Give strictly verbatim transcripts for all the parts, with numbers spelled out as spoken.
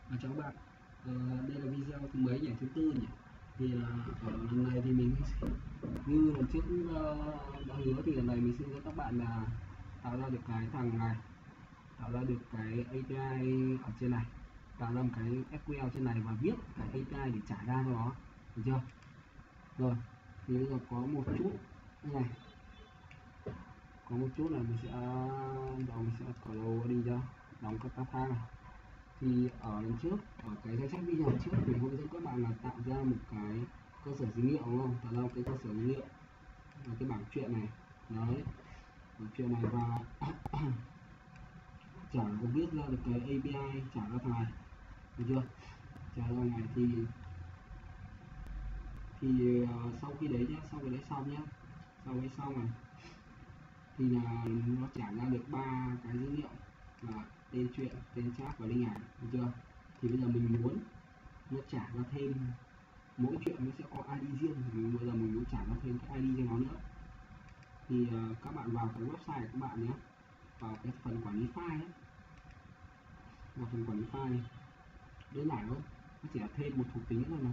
À, chào các bạn. Ờ, đây là video thứ mấy nhỉ? Thứ tư nhỉ? Thì là ở lần này thì mình như lần trước ờ, đã hứa thì lần này mình sẽ hướng dẫn các bạn là tạo ra được cái thằng này, tạo ra được cái a pê i ở trên này, tạo ra một cái ét quy lờ trên này và viết cái a pê i để trả ra cho nó, được chưa? Rồi, thì bây giờ có một chút như này, có một chút là mình sẽ đầu mình sẽ close đi cho đóng các tab khác này. Thì ở lần trước, ở cái danh sách video trước mình hướng dẫn các bạn là tạo ra một cái cơ sở dữ liệu, đúng không? Tạo ra một cái cơ sở dữ liệu là cái bảng chuyện này, đấy, bảng chuyện này và trả có viết ra được cái a pê i trả ra thằng này, được chưa? Trả ra thằng này thì thì uh, sau khi đấy nhá, sau cái đấy xong nhá, sau cái xong này thì là nó trả ra được ba cái dữ liệu là tên chuyện, tên chat và link ảnh, được chưa? Thì bây giờ mình muốn nó trả ra thêm, mỗi chuyện nó sẽ có i đê riêng, thì bây giờ mình muốn trả ra thêm cái i đê cho nó nữa. Thì uh, các bạn vào cái website của các bạn nhé, vào cái phần quản lý file ấy, vào phần quản lý file này, đơn giản thôi, nó chỉ là thêm một thuộc tính thôi mà.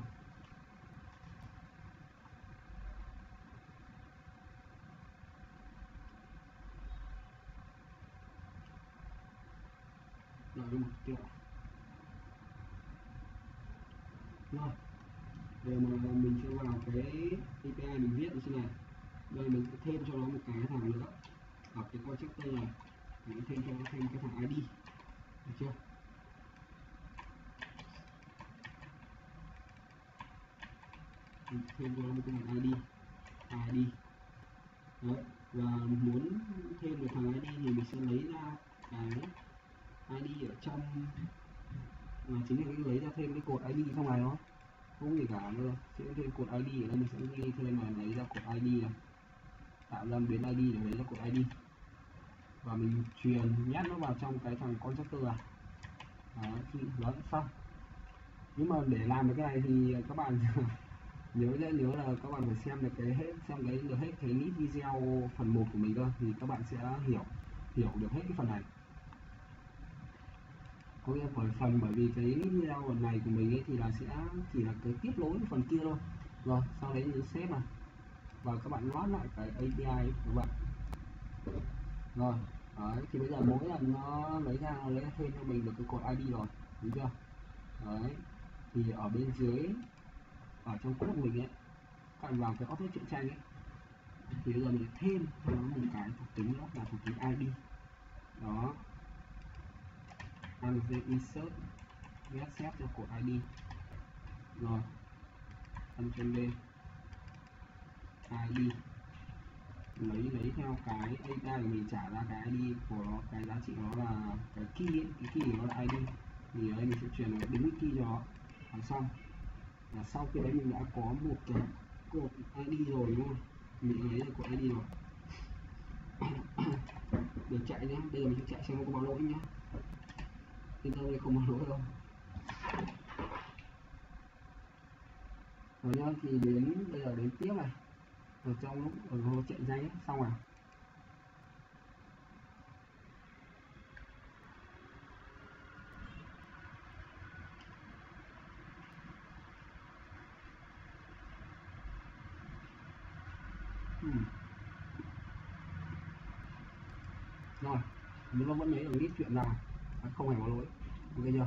Rồi một triệu. Rồi, giờ mà mình sẽ vào cái a pê i mình viết ở trên này. Đây mình sẽ thêm cho nó một cái thằng nữa ở cái constructor này, mình thêm cho nó thêm cái thằng i đê, được chưa? Mình thêm cho nó một cái thằng i đê, i đê. Đấy, và muốn thêm một thằng i đê thì mình sẽ lấy ra cái i đê ở trong, mà chính là cái lấy ra thêm cái cột i đê trong này đó, không gì cả nữa. Sẽ thêm cột i đê ở đây, mình sẽ ghi thêm này, lấy ra cột i đê này, tạo ra biến i đê để lấy ra cột i đê và mình truyền nhét nó vào trong cái thằng constructor à. Đó, thì đó xong. Nhưng mà để làm được cái này thì các bạn nhớ nhớ nhớ là các bạn phải xem được cái hết, xem cái được hết cái clip video phần một của mình cơ, thì các bạn sẽ hiểu hiểu được hết cái phần này. Có nghĩa bởi phần bởi vì cái video lần này của mình ấy thì là sẽ chỉ là cái tiếp nối phần kia thôi. Rồi sau đấy nhấn save này và các bạn load lại cái a pê i của bạn. Rồi đấy, thì bây giờ mỗi lần nó lấy ra nó lấy thêm cho mình được cái cột i đê rồi, đúng chưa? Đấy, thì ở bên dưới ở trong code của mình ấy, các bạn vào cái object truyện tranh ấy, thì bây giờ mình thêm cho nó một cái thuộc tính nữa là thuộc tính i đê. Đó, ăn insert get set cho cột i đê. Rồi ăn chân lên i đê, lấy lấy theo cái a pê i của mình trả ra cái i đê của nó, cái giá trị nó là cái key ấy, cái key của nó là i đê, thì đây mình sẽ truyền nó đúng cái key cho nó là xong. Là sau khi đấy mình đã có một cái cột i đê rồi, đúng không? Mình lấy được cột i đê rồi. Để chạy nhé, bây giờ mình sẽ chạy xem có báo lỗi nhé. Yên tâm, không báo lỗi đâu. Rồi nhá, thì đến bây giờ đến tiếp này, ở trong lúc ở hồ chạy dây ấy, xong rồi. Hmm. Rồi, nhưng nó vẫn lấy được list chuyện nào, không hề có lỗi, ok chưa?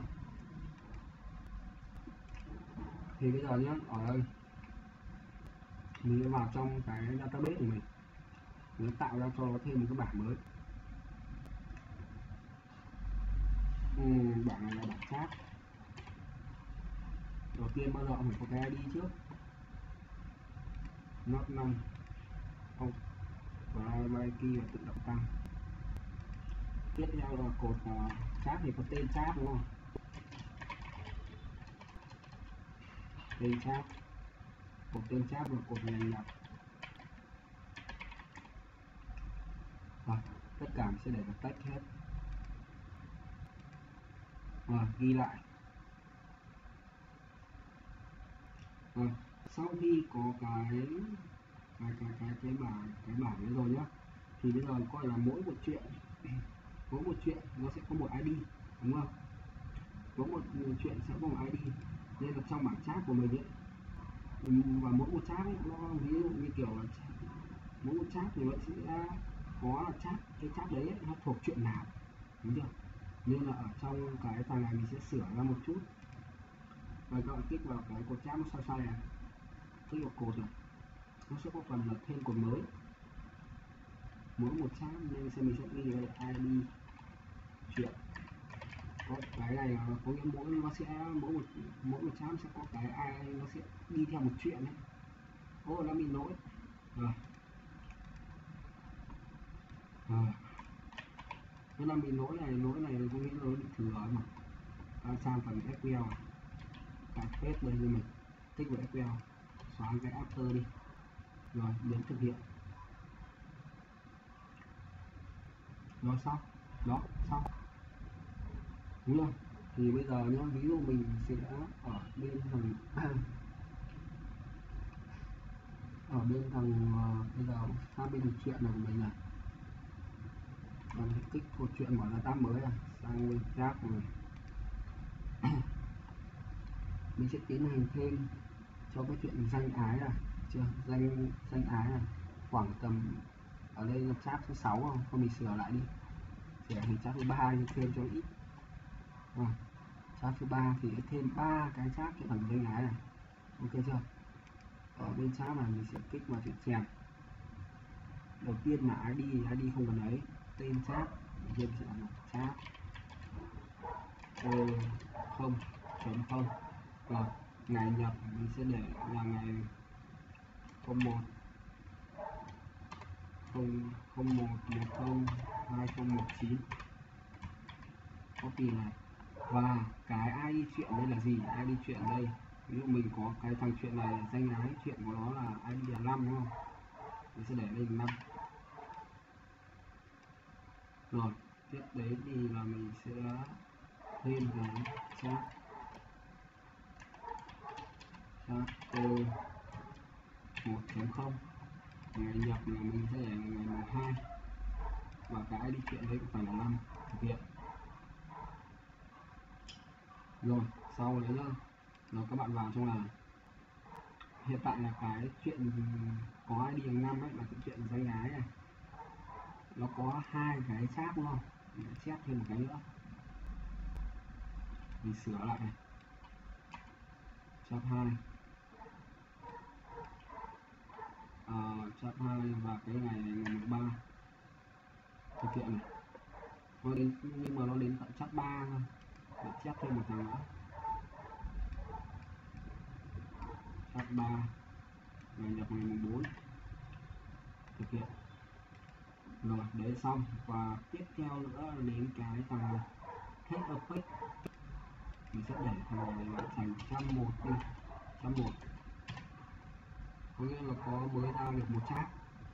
Thì bây giờ nhé, ở đây mình sẽ vào trong cái database của mình, mình tạo ra cho nó thêm một cái bảng mới. Ừ, bảng này là bảng chat. Đầu tiên bao giờ phải có cái i đê trước, not năm không, và key là tự động tăng. Tiếp theo là cột uh, chat thì có tên chat, đúng không? Tên chat, cột tên chat và cột này nhập. Rồi, tất cả sẽ để vào text hết. Rồi, ghi lại. Rồi, sau khi có cái cái cái cái cái bảng cái bảng đấy rồi nhá, thì bây giờ coi là mỗi một chuyện mỗi một chuyện nó sẽ có một i đê, đúng không? có một chuyện sẽ có một i đê, nên là trong bảng chat của mình ấy, và mỗi một chat ấy, nó ví dụ như kiểu là mỗi một chat thì nó sẽ có là chat, cái chat đấy ấy, nó thuộc chuyện nào, đúng chưa? Nên là ở trong cái phần này mình sẽ sửa ra một chút, và các bạn kích vào cái cột chat nó sai sai này, kích vào cột này, nó sẽ có phần là thêm cột mới. Mỗi một chat nên sẽ mình sẽ ghi đây i đê chuyện. Có cái này là có nghĩa mỗi nó sẽ mỗi một mỗi một chat sẽ có cái ai nó sẽ đi theo một chuyện ấy. Ô nó bị lỗi rồi, rồi nó đang bị lỗi này, lỗi này có nghĩa là nó bị thừa mà. Ta sang phần ét quy eo, cài paste đây cho mình, tích vào ét quy eo, xóa cái after đi, rồi nhấn thực hiện, rồi xong, đó xong, đúng không? Thì bây giờ nhá, ví dụ mình sẽ ở bên thằng ở bên thằng uh, bây giờ sang bên thằng chuyện này của mình này, mình kích một chuyện mở ra tab mới này, sang bên chat của mình mình sẽ tiến hành thêm cho cái chuyện danh ái này, chưa danh danh ái này khoảng tầm ở đây là chat thứ sáu không, không mình sửa lại đi, sửa thành chat thứ ba nhưng thêm cho ít. À, chat thứ ba thì thêm ba cái chat cho thằng danh ái này, ok chưa? Ở bên chat này mình sẽ kích vào chuyện chèn. Đầu tiên là i đê, i đê không cần ấy, tên chat bên sẽ là chat không chấm không, rồi ngày nhập mình sẽ để là ngày không một không không một một không hai không một chín, copy này, và cái i đê chuyện đây là gì? i đê chuyện đây, ví dụ mình có cái thằng chuyện này danh ái chuyện của nó là i đê là năm đúng không, mình sẽ để đây là năm. Rồi tiếp đến thì là mình sẽ thêm cái chat chat một chấm không, ngày nhập là mình sẽ để là ngày mùng hai, và cái đi chuyện đấy cũng phải là năm, thực hiện. Rồi sau đấy nhá, rồi các bạn vào trong là hiện tại là cái chuyện có i đê bằng năm ấy là cái chuyện danh ái này, nó có hai cái chat đúng không, mình chép thêm một cái nữa, mình sửa lại này, chat hai, uh, chat hai và cái ngày ngày mùng ba thực hiện này, nó đến nhưng mà nó đến tận chat ba thôi, để chép thêm một thằng nữa, chat ba ngày nhập ngày mùng bốn thực hiện. Rồi đấy xong, và tiếp theo nữa là đến cái thằng head of page, mình sẽ để thằng này là thành trăm một đi, trăm một có nghĩa là có mới ra được một chat,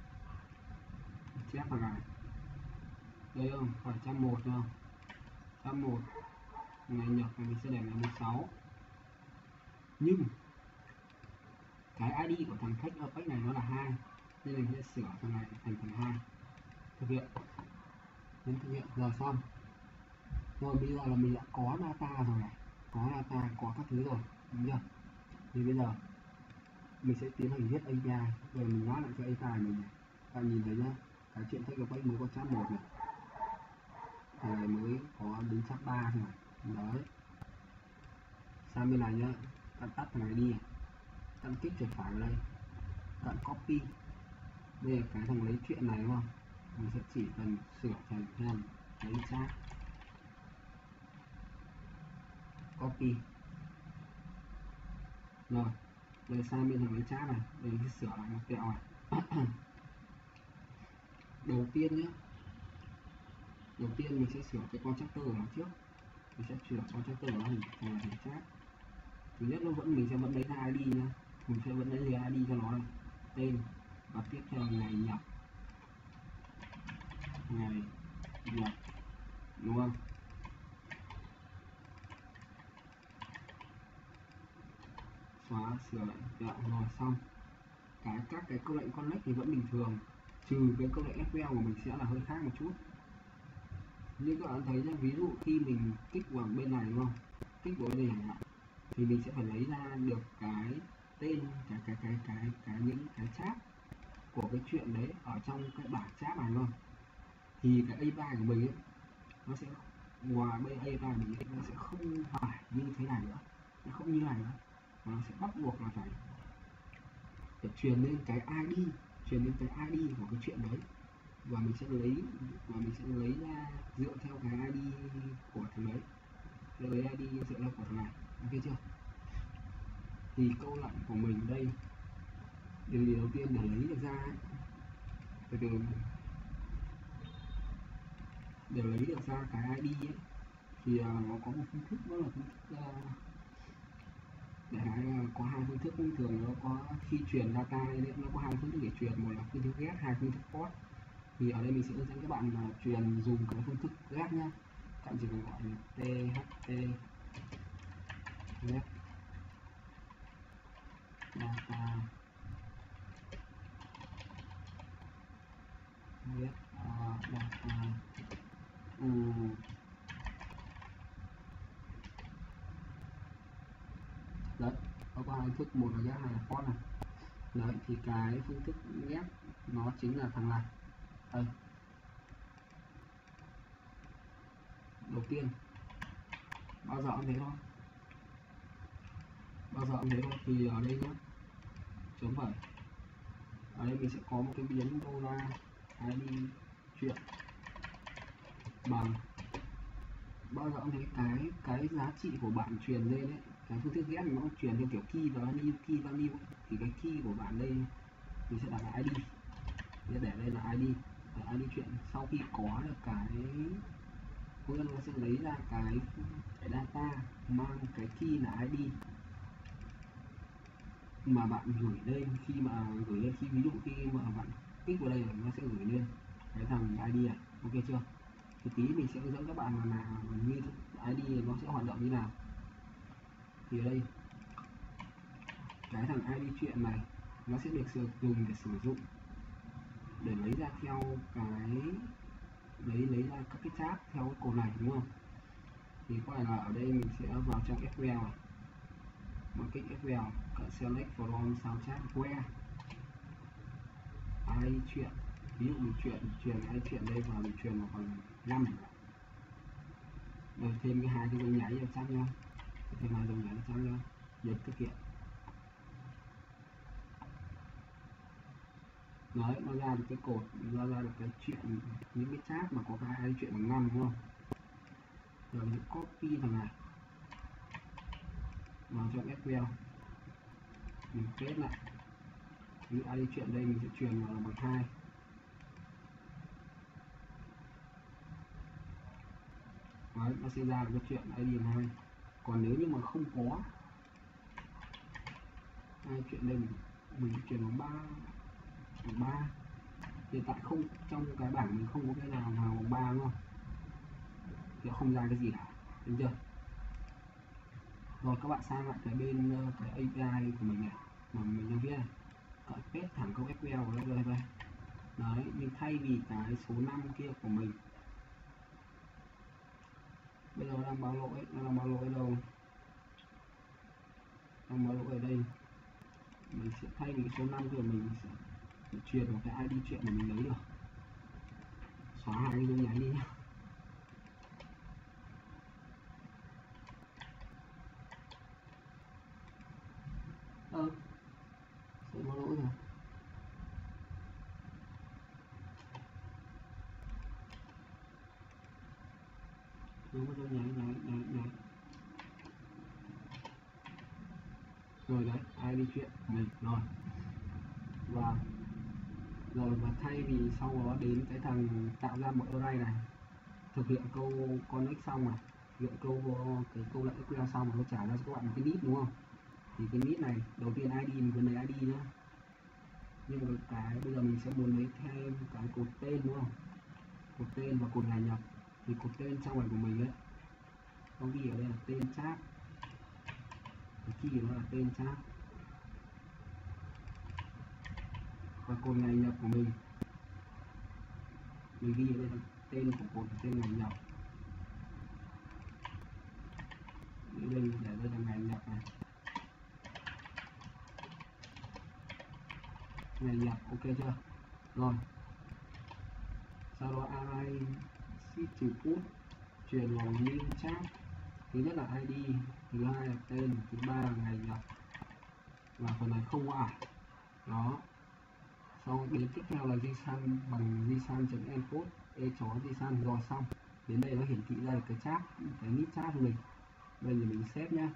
chép vào này đây không, phải trăm một không, trăm một ngày nhập thì mình sẽ để ngày mùng sáu, nhưng cái i đê của thằng khách ở page này nó là hai, nên mình sẽ sửa thằng này thành thằng hai, thực hiện, nhấn thực hiện. Rồi xong, rồi bây giờ là mình đã có data rồi này, có data, có các thứ rồi, đúng chưa? Thì bây giờ mình sẽ tiến hành viết a pê i, rồi mình nói lại cho a pê i mình này, các bạn nhìn thấy nhá, cái chuyện khách ở page mới có chat một này, thằng này mới có đến chat ba thôi này, đấy. Sang bên này nhá, bạn tắt thằng này đi, bạn kích chuột phải vào đây, bạn copy, đây là cái thằng lấy chuyện này đúng không, mình sẽ chỉ cần sửa thành thằng lấy chat, copy, rồi đây sang bên thằng lấy chat này, đây mình sẽ sửa lại một tẹo này. Đầu tiên nhé, đầu tiên mình sẽ sửa cái constructor của nó trước, mình sẽ sửa constructor nó thành thành chat. Thứ nhất nó vẫn mình sẽ vẫn lấy ra i đê nhá, mình sẽ vẫn lấy ra i đê cho nó này, tên, và tiếp theo ngày nhập, ngày nhập đúng không, xóa sửa lại dạ, rồi xong. Cái các cái câu lệnh connect thì vẫn bình thường, trừ cái câu lệnh ét quy eo của mình sẽ là hơi khác một chút. Như các bạn thấy nhé, ví dụ khi mình kích vào bên này đúng không, kích của đây chẳng hạn, thì mình sẽ phải lấy ra được cái tên cái cái cái cái cái những cái chat của cái chuyện đấy ở trong cái bảng chat này thôi. Thì cái a pê i của mình ấy, nó sẽ ngoài bên a pê i của mình ấy, nó sẽ không phải như thế này nữa, nó không như này nữa, mà nó sẽ bắt buộc là phải để truyền lên cái i đê, truyền lên cái i đê của cái chuyện đấy, và mình sẽ lấy và mình sẽ lấy ra dựa theo cái i đê của thằng đấy, lấy i đê dựa theo của thằng này, ok chưa? Thì câu lệnh của mình đây, điều gì đầu tiên để lấy được ra ấy, từ từ để lấy được ra cái i đê ấy, thì uh, nó có một phương thức, đó là phương thức uh, để uh, có hai phương thức. Thường nó có khi truyền data ấy, nó có hai phương thức để truyền, một là phương thức get, hai phương thức post. Thì ở đây mình sẽ hướng dẫn các bạn là truyền dùng cái phương thức get nhá. Các bạn chỉ cần gọi là tht get data get uh, data um, đấy, nó có hai phương thức, một là get, hai là post này. Đấy, thì cái phương thức get nó chính là thằng này đây. Đầu tiên bao giờ cũng thế thôi, bao giờ cũng thế thôi. Thì ở đây nhé, chấm phẩy, ở đây mình sẽ có một cái biến đô la i đê chuyện bằng bao giờ cũng thế, cái cái giá trị của bạn truyền lên đấy, cái phương thức ghép nó truyền theo kiểu key và value, key value ấy. Thì cái key của bạn đây mình sẽ đặt là i đê, để đây là i đê, i đê chuyện. Sau khi có được cái Google nó sẽ lấy ra cái, cái data mang cái key là i đê mà bạn gửi lên, khi mà gửi lên khi ví dụ khi mà bạn kích vào đây là nó sẽ gửi lên cái thằng i đê này, ok chưa? Thì tí mình sẽ hướng dẫn các bạn là, là như i đê nó sẽ hoạt động như nào. Thì ở đây cái thằng i đê chuyện này nó sẽ được sử dụng để sử dụng để lấy ra theo cái lấy lấy ra các cái chat theo cái cột này, đúng không? Thì có phải là ở đây mình sẽ vào trong ét quy eo này, một kích ét quy eo, select from sound chat where i đê chuyện, ví dụ mình chuyển truyền i đê chuyện đây và mình truyền vào phần năm, rồi thêm cái hai cái dấu nháy vào trong nhau, thêm hai dấu nháy vào trong nhau, nhấn thực hiện. Đấy, nó ra được cái cột, nó ra được cái chuyện, những cái chat mà có cái i đê chuyện bằng năm, đúng không? Rồi mình copy thằng này vào trong ét quy eo, mình paste lại. Ví dụ i đê chuyện đây mình sẽ truyền vào là bằng hai. Đấy, nó sẽ ra được cái chuyện i đê bằng hai. Còn nếu như mà không có hai chuyện đây, mình mình truyền bằng ba, bằng ba. Hiện tại không, trong cái bảng mình không có cái nào nào bằng ba, đúng không? Thì không ra cái gì cả, được chưa? Rồi các bạn sang lại cái bên cái a pê i của mình này mà mình đang viết này, các bạn paste thẳng câu ét quy eo vào đây đây đây. Đấy, nhưng thay vì cái số năm kia của mình bây giờ đang báo lỗi, nó đang báo lỗi đâu, đang báo lỗi ở đây, mình sẽ thay vì số năm của mình sẽ, sẽ truyền vào cái i đê chuyện mà mình lấy được, xóa hai cái dấu nháy đi nhá. Ơ ờ, sẽ báo lỗi rồi. Đúng có dấu nháy nháy nháy nháy. Rồi đấy, i đê chuyện mình rồi. Và rồi và thay vì sau đó đến cái thằng tạo ra một array này, thực hiện câu connect xong rồi, thực hiện câu cái câu lệnh ét quy eo xong rồi nó trả ra cho các bạn một cái list, đúng không? Thì cái list này đầu tiên i đê mình cần lấy i đê nhá, nhưng mà cái bây giờ mình sẽ muốn lấy thêm cái cột tên, đúng không? Cột tên và cột ngày nhập. Thì cột tên trong này của mình ấy có ghi ở đây là tên chat, cái key nó là tên chat, và cột ngày nhập của mình mình ghi ở đây là tên của cột, tên ngày nhập. đây để đây là ngày nhập này, ngày nhập, ok chưa? Rồi sau đó array seed trừ put truyền vào new chat. Thứ nhất là i đê, thứ hai là tên, thứ ba là ngày nhập, và phần này không có ải. Đó, sau đến tiếp theo là json bằng json.encode e chó json. Rồi xong đến đây nó hiển thị ra được cái chat, cái nick chat của mình. Đây thì mình xếp nhá.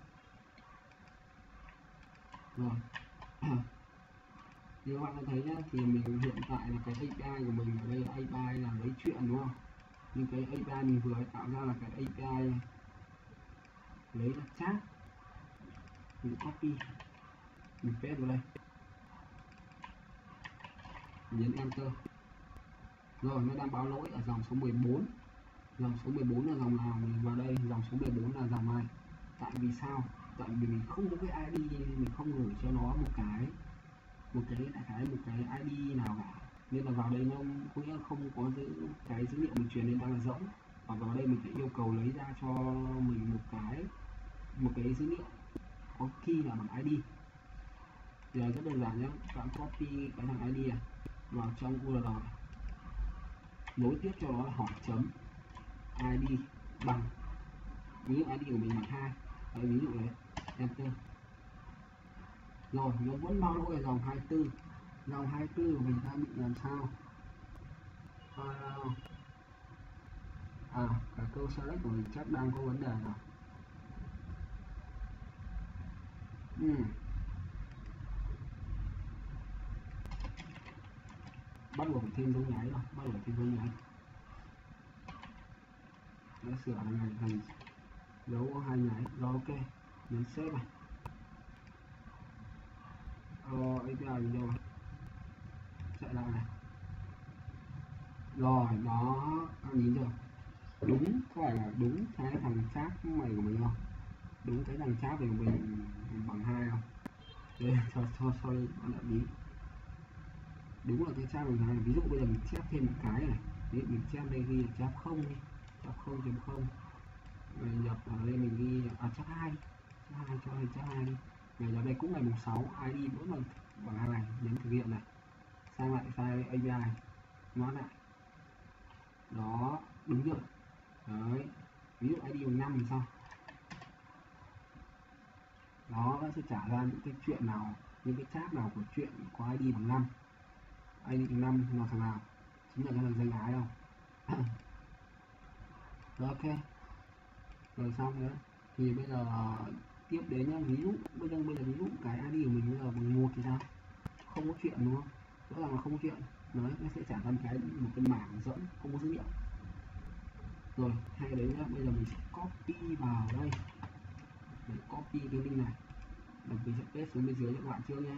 Rồi như các bạn đã thấy nhá, thì mình hiện tại là cái a pê i của mình ở đây là a pê i là lấy chuyện đúng không? Nhưng cái a pê i mình vừa tạo ra là cái a pê i lấy là chat. Mình copy, mình paste vào đây, nhấn enter. Rồi nó đang báo lỗi ở dòng số mười bốn. Dòng số mười bốn là dòng nào? Mình vào đây, dòng số mười bốn là dòng này. Tại vì sao? Tại vì mình không có cái i đê, mình không gửi cho nó một cái một cái đại khái một cái i đê nào cả, nên là vào đây nó có nghĩa là không có giữ cái dữ liệu mình truyền lên đang là rỗng, và vào đây mình phải yêu cầu lấy ra cho mình một cái một cái dữ liệu có key là bằng i đê. Thì là rất đơn giản nhé, các bạn copy cái thằng i đê này vào trong u rờ lờ, nối tiếp cho nó là hỏi chấm i đê bằng, ví dụ i đê của mình bằng hai, đấy, ví dụ đấy, enter. Rồi nó vẫn báo lỗi ở dòng hai mươi tư. Dòng hai mươi tư của mình đã bị làm sao? À, à cái câu select của mình chắc đang có vấn đề nào. Ừ. Bắt buộc phải thêm dấu nháy rồi, bắt buộc phải thêm dấu nháy. Nó sửa này này thành dấu có hai nháy. Rồi ok, nhấn save này. Ờ, a pê i mình đâu rồi? Chạy lại này. Rồi, đó, các nhìn chưa? Đúng, có phải là đúng cái thằng chat này của mình không? Đúng cái thằng chat này của mình bằng hai không? Đây, cho, cho, cho bạn đã bí. Đúng là cái chat bằng hai. Ví dụ bây giờ mình chép thêm một cái này. Ví dụ mình chép đây ghi là chat không đi. Chat không chấm không. Mình nhập ở đây mình ghi, à chat hai. Chat hai cho hình chat hai đi. Ngày ở đây cũng ngày mùng sáu, i đê vẫn là bằng hai này, nhấn thực hiện này. Sang lại file a pê i, nó lại. Đó, đúng chưa? Đấy, ví dụ i đê bằng năm thì sao? Đó, nó sẽ trả ra những cái chuyện nào, những cái chat nào của chuyện có i đê bằng năm. i đê bằng năm là thằng nào? Chính là cái thằng danh ái đâu. Rồi ok. Rồi xong nữa. Thì bây giờ tiếp đến nhá, ví dụ bây giờ bây giờ ví dụ cái i đê của mình bây giờ bằng một thì sao? Không có chuyện đúng không? Rõ ràng là không có chuyện. Đấy, nó sẽ trả ra một cái một cái mảng rỗng, không có dữ liệu. Rồi, hay đấy nhá, bây giờ mình sẽ copy vào đây. Để copy cái link này. Đồng mình sẽ paste xuống bên dưới cho các bạn trước nha.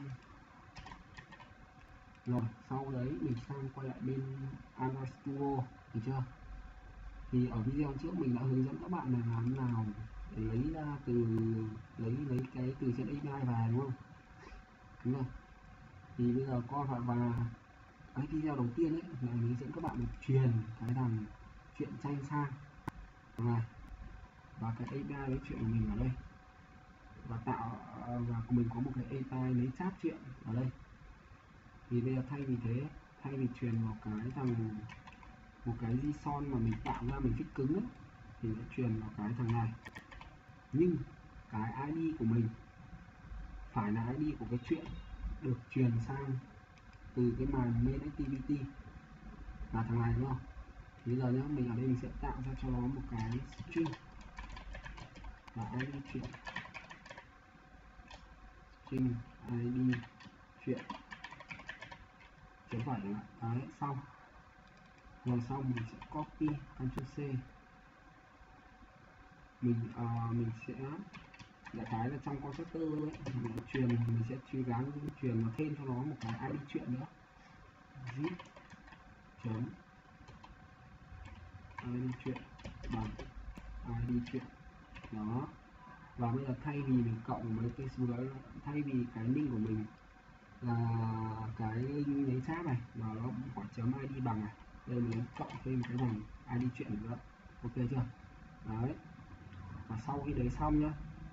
Rồi, sau đấy mình sang quay lại bên Android Studio, được chưa? Thì ở video trước mình đã hướng dẫn các bạn là làm thế nào để lấy ra từ lấy lấy cái từ trên a pê i về đúng không? Đúng không? Thì bây giờ coi vào và cái video đầu tiên ấy là mình hướng dẫn các bạn được truyền cái thằng chuyện tranh sang này, và cái a pê i lấy chuyện của mình ở đây, và tạo và mình có một cái a pê i lấy chat chuyện ở đây. Thì bây giờ thay vì thế, thay vì truyền vào cái thằng một cái JSON mà mình tạo ra mình fix cứng ấy, thì sẽ truyền vào cái thằng này. Nhưng cái i đê của mình phải là i đê của cái chuyện được truyền sang từ cái màn main activity là thằng này đúng không? Thì bây giờ nhá, mình ở đây mình sẽ tạo ra cho nó một cái string là i đê chuyện, string i đê chuyện chấm phẩy đấy, xong rồi xong mình sẽ copy Ctrl C, mình uh, mình sẽ đại khái là trong constructor ấy, mình sẽ truyền mình sẽ truy gắn truyền nó thêm cho nó một cái i đê chuyện nữa, zip chấm i đê chuyện bằng i đê chuyện đó. Và bây giờ thay vì mình cộng mấy cái số đấy, thay vì cái link của mình là cái link lấy chat này và nó hỏi chấm i đê bằng này, đây mình cộng thêm cái này i đê chuyện nữa, ok chưa? Đấy, và sau khi đấy xong nhá,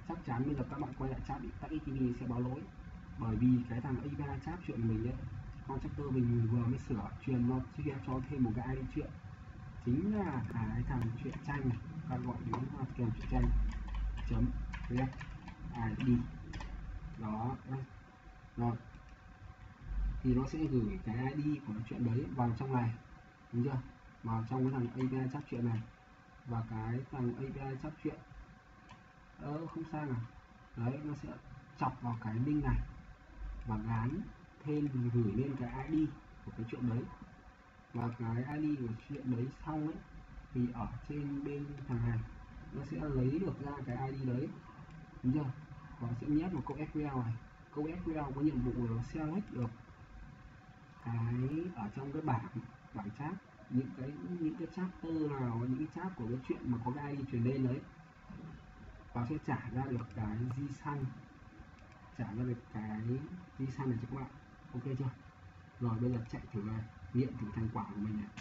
chắc chắn bây giờ các bạn quay lại chat bị tắt xê vê sẽ báo lỗi, bởi vì cái thằng a pê i chat chuyện mình ấy, constructor mình vừa mới sửa truyền nó cho thêm một cái i đê chuyện, chính là cái thằng chuyện tranh này, các gọi đến là kèm chuyện tranh chấm get i đê đó đây. Rồi thì nó sẽ gửi cái i đê của chuyện đấy vào trong này, đúng chưa, vào trong cái thằng a pê i chat chuyện này, và cái thằng a pê i chat chuyện ờ, không sai à, đấy nó sẽ chọc vào cái link này và gán thêm gửi lên cái i đê của cái chuyện đấy, và cái i đê của chuyện đấy xong ấy thì ở trên bên thằng này nó sẽ lấy được ra cái i đê đấy, đúng chưa, và sẽ nhét vào câu ét quy eo này. Câu ét quy eo có nhiệm vụ là nó select được cái ở trong cái bảng bảng chat, những cái những cái chapter nào, những cái chat của cái chuyện mà có cái i đê truyền lên đấy, và sẽ trả ra được cái JSON, trả ra được cái JSON này cho các bạn. Ok chưa? Rồi bây giờ chạy thử này, nghiệm thử thành quả của mình này.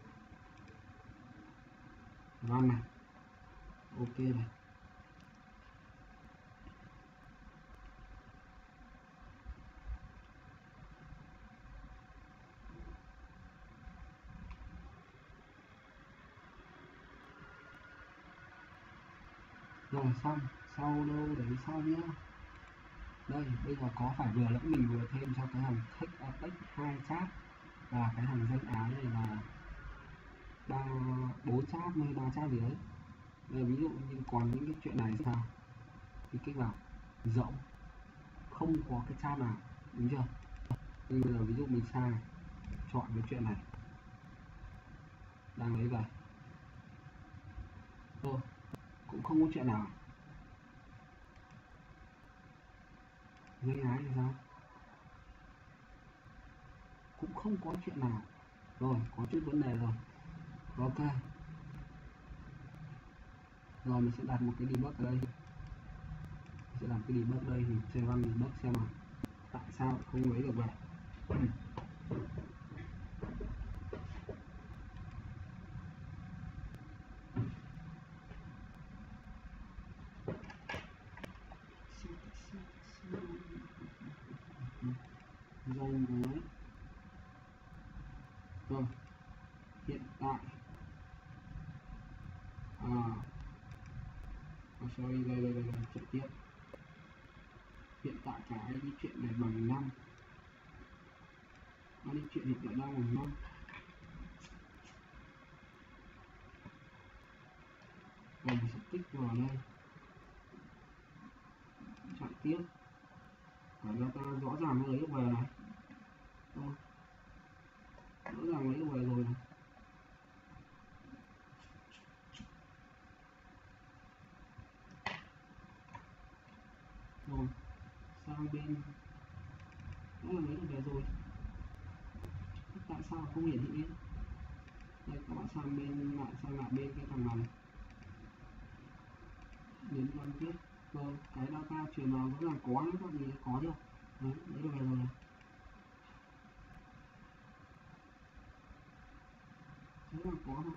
Run này. Ok này. Rồi xong, sau đâu đấy sau nhá. Đây, bây giờ có phải vừa lẫn mình vừa thêm cho cái thằng take a text hai chat và cái thằng danh ái này là ba bốn chat hay ba chat gì đấy. Đây, ví dụ như còn những cái chuyện này sao thì kích vào rộng, không có cái chat nào, đúng chưa? Nhưng bây giờ ví dụ mình sai, chọn cái chuyện này đang lấy về, thôi cũng không có chuyện nào. Danh ái thì sao, cũng không có chuyện nào. Rồi có chút vấn đề rồi. Ok, rồi mình sẽ đặt một cái debug ở đây, mình sẽ làm cái debug đây, thì chơi run debug xem nào tại sao không lấy được về. Danh ái. Rồi hiện tại à oh, sorry, đây đây đây, đây. Trực tiếp hiện tại cái đi chuyện này bằng năm, nó đi chuyện hiện tại đang bằng năm. Rồi mình sẽ tích vào đây, chạy tiếp, cái data rõ ràng nó lấy được về này. Rồi, rõ ràng lấy được về rồi này. Rồi sang bên đó là lấy được về rồi, tại sao không hiển thị lên? Đây các bạn sang bên lại sang lại bên cái thằng này, nhấn vào tiếp. Rồi cái data truyền vào vẫn là có, nó có gì có chưa? Đấy, lấy được về rồi này. Thế là có thôi.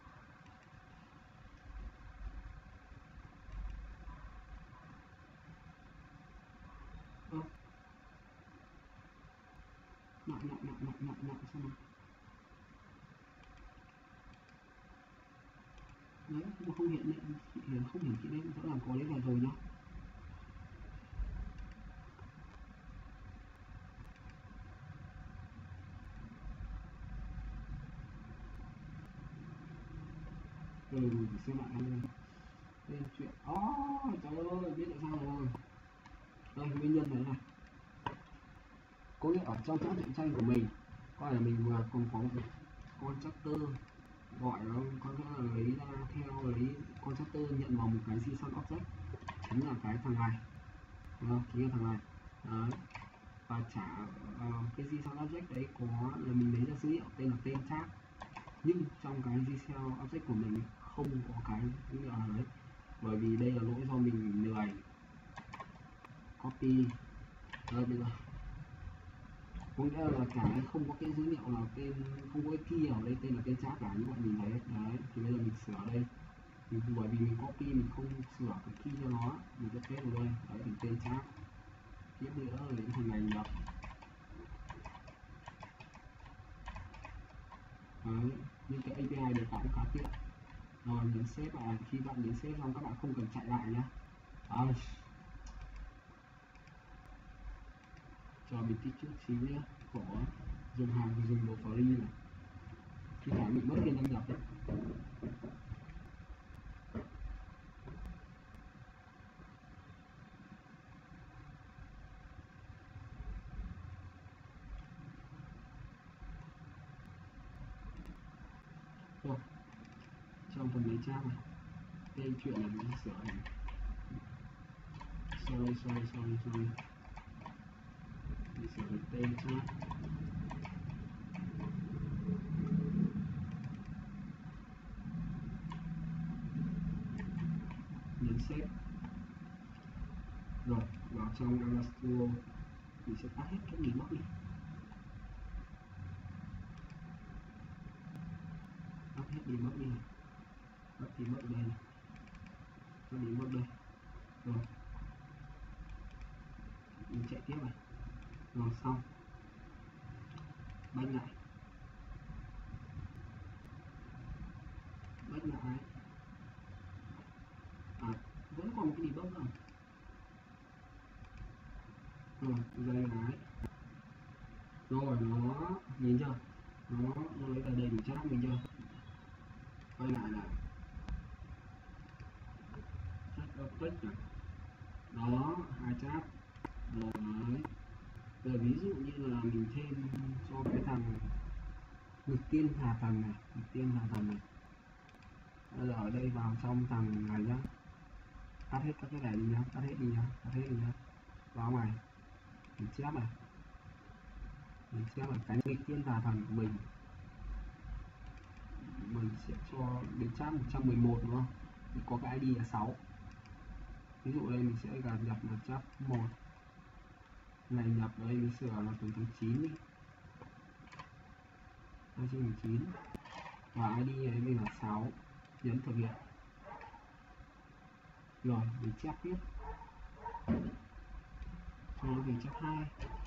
Ơ nặng nặng nặng nặng nặng nặng sao mà đấy không, không hiện lên, hiện không hiển thị lên, rõ ràng có lấy về rồi nhá. Ừ, mình phải xem lại đây. Tên chuyện oh, trời ơi, biết tại sao rồi. Đây nguyên nhân đấy này, có nghĩa ở trong chat chuyện tranh của mình coi là mình vừa còn có một constructor gọi nó có nghĩa là lấy ra theo lấy constructor nhận vào một cái JSON object, chính là cái thằng này, đúng không? Chính là thằng này đấy. Và trả uh, cái JSON object đấy có là mình lấy ra dữ liệu tên là tên chat, nhưng trong cái JSON object của mình không có cái dữ liệu nào đấy, bởi vì đây là lỗi do mình lười copy. Rồi bây giờ có nghĩa là cái không có cái dữ liệu nào tên, không có cái key ở đây tên là tên chat cả, như bạn nhìn thấy đấy. Thì bây giờ mình sửa đây, mình bởi vì mình copy mình không sửa cái key cho nó, mình sẽ paste vào đây, đấy thì tên chat. Tiếp nữa là đến thằng này nhập. Đấy, những cái a pê i đều tạo khá tiện. Rồi nhấn save lại, khi bạn nhấn save xong các bạn không cần chạy lại nhá. Đấy. Cho mình tích chút xíu nhé, khổ dùng hàng dùng đồ free này, khi thoảng bị mất tiền đăng nhập đấy. Rồi, trong phần lấy chat này, tên chuyện là mình sửa này. Sorry, sorry, sorry, sorry. Mình sửa cái tên chat. Nhấn save. Rồi, vào trong Camera Studio mình sẽ tắt hết các debug đi. Tắt hết debug đi. Tắt debug đây này. Tắt debug đây. Rồi. Mình chạy tiếp này. Rồi xong. Back lại. Back lại. À, vẫn còn một cái debug rồi. Rồi, đây là đấy. Rồi nó nhìn chưa, nó nó lấy ở đây đủ chat mình chưa, quay lại là chat object này, đó hai chat. Rồi đấy, rồi ví dụ như là mình thêm cho cái thằng ngực tiên hà thần này, ngực tiên hà thần này, bây giờ ở đây vào trong thằng này nhá, tắt hết các cái này đi nhá, tắt hết đi nhá, tắt hết đi nhá, vào ngoài mình chép này, mình sẽ là cái nghịch tiên tà thần của mình mình sẽ cho đến chat một trăm mười một đúng không, thì có cái i đê là sáu, ví dụ đây mình sẽ gặp nhập là chat một này, nhập ở đây mình sửa là từ tháng chín đi, hai trăm mười chín, và i đê ấy mình là sáu, nhấn thực hiện. Rồi mình chép tiếp cho nó về chat hai.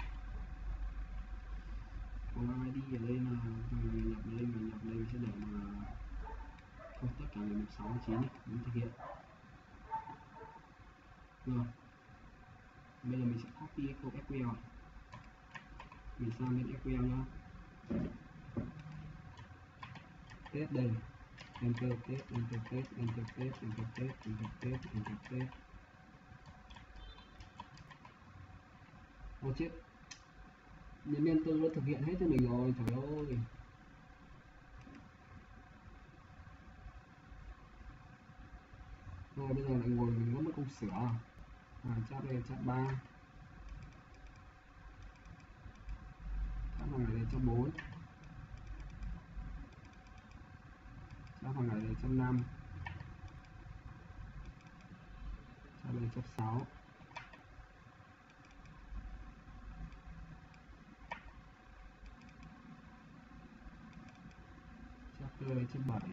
Còn i đê ở đây là mình nhập đây, mình nhập đây mình sẽ để mà không, tất cả là một sáu chín đi, mình thực hiện. Rồi bây giờ mình sẽ copy câu ét quy lờ, mình sang bên ét quy lờ nhá, test đây, enter test, enter test, enter test, enter test, enter test, enter test. Ô chết, nhân enter nó thực hiện hết cho mình rồi, trời ơi. Rồi bây giờ lại ngồi mình mất công sửa. À, chat đây chat ba, chat thằng này đây chat bốn, chat thằng này đây chat năm, chat đây chat sáu, chat đây chat bảy,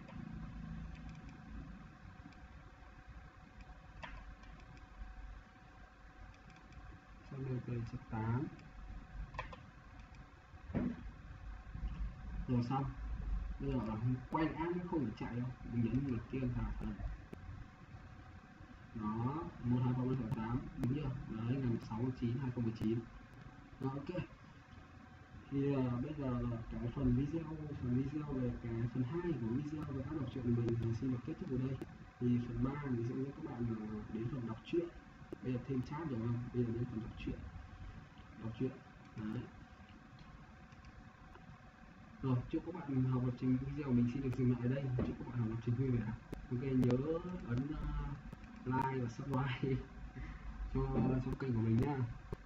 chat đây đây chat tám. Rồi xong, bây giờ là quay lại app không phải chạy đâu, mình nhấn ngược kia vào phần đó, một hai không một tám, đúng chưa, đấy ngày sáu tháng chín hai không một chín. Rồi ok, thì uh, bây giờ là cái phần video phần video về cái phần hai của video về các đọc truyện của mình thì xin được kết thúc ở đây. Thì phần ba mình sẽ giúp các bạn uh, đến phần đọc truyện, bây giờ thêm chat rồi không, bây giờ đến phần đọc truyện, đọc truyện đấy. Rồi, chúc các bạn học lập trình video của mình xin được dừng lại ở đây. Chúc các bạn học lập trình vui vẻ. Ok, nhớ ấn uh, like và subscribe cho cho kênh của mình nhá.